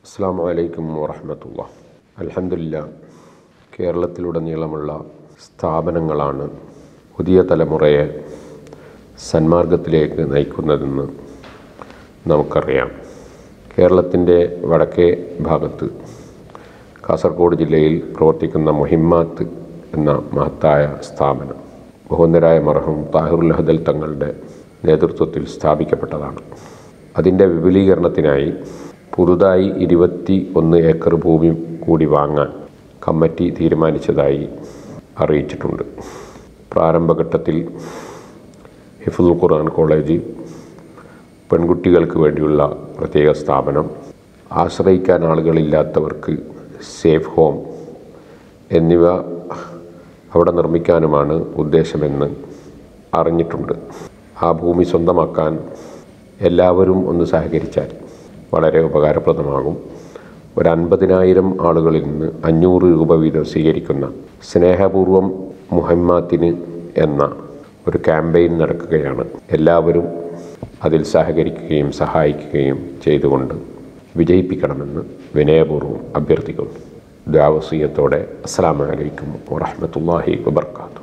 അസ്സലാമു അലൈക്കും വറഹ്മത്തുള്ളാഹി. അൽഹംദുലില്ലാഹ്, കേരളത്തിലുടനീളമുള്ള സ്ഥാപനങ്ങളാണ് പുതിയ തലമുറയെ സന്മാർഗത്തിലേക്ക് നയിക്കുന്നതെന്ന് നമുക്കറിയാം. കേരളത്തിൻ്റെ വടക്കേ ഭാഗത്ത് കാസർഗോഡ് ജില്ലയിൽ പ്രവർത്തിക്കുന്ന മുഹിമ്മാത്ത് എന്ന മഹത്തായ സ്ഥാപനം ബഹുവന്ദരായ മർഹൂം ത്വാഹിറുൽ അഹ്ദൽ തങ്ങളുടെ നേതൃത്വത്തിൽ സ്ഥാപിക്കപ്പെട്ടതാണ്. അതിൻ്റെ വിപുലീകരണത്തിനായി പുതുതായി 21 ഏക്കർ ഭൂമി കൂടി വാങ്ങാൻ കമ്മിറ്റി തീരുമാനിച്ചതായി അറിയിച്ചിട്ടുണ്ട്. പ്രാരംഭഘട്ടത്തിൽ ഹിഫ്ളുൽ ഖുർആൻ കോളേജ്, പെൺകുട്ടികൾക്ക് വേണ്ടിയുള്ള പ്രത്യേക സ്ഥാപനം, ആശ്രയിക്കാൻ ആളുകളില്ലാത്തവർക്ക് സേഫ് ഹോം എന്നിവ അവിടെ നിർമ്മിക്കാനുമാണ് ഉദ്ദേശമെന്ന് അറിഞ്ഞിട്ടുണ്ട്. ആ ഭൂമി സ്വന്തമാക്കാൻ എല്ലാവരും ഒന്ന് സഹകരിച്ചാൽ വളരെ ഉപകാരപ്രദമാകും. ഒരു 50,000 ആളുകളിൽ നിന്ന് 500 രൂപ വീതം സ്വീകരിക്കുന്ന സ്നേഹപൂർവം മുഹിമ്മാത്തിന് എന്ന ഒരു ക്യാമ്പയിൻ നടക്കുകയാണ്. എല്ലാവരും അതിൽ സഹകരിക്കുകയും സഹായിക്കുകയും ചെയ്തുകൊണ്ട് വിജയിപ്പിക്കണമെന്ന് വിനയപൂർവ്വം അഭ്യർത്ഥിക്കുന്നു. ദുആ വസിയ്യത്തോടെ അസ്സലാമു അലൈക്കും വറഹ്മത്തുള്ളാഹി വബറകാതുഹു.